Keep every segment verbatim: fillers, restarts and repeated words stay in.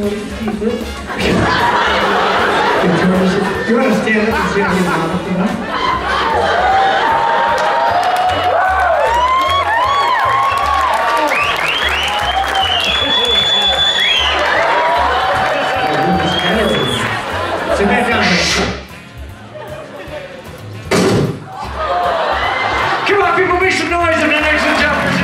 keep it. Do you want to stand up and see how you mouth it up? Sit back down here. Come on, people, make some noise if the next one jumpers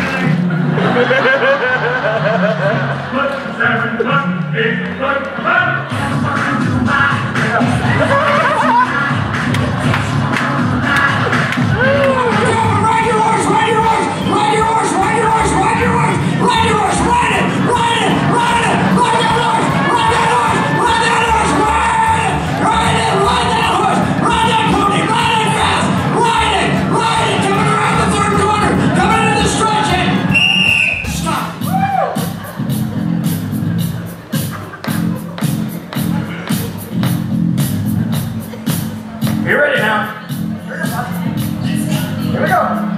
Ride your horse, ride your horse, ride your horse, ride your horse, ride your horse, ride your horse, ride it, ride it, ride it, ride that horse, ride that horse, ride that horse, ride it, ride it, ride that horse, ride that pony, ride it fast, ride it, ride it, coming around the third corner, coming into the stretching. Stop. You ready now? Here we go.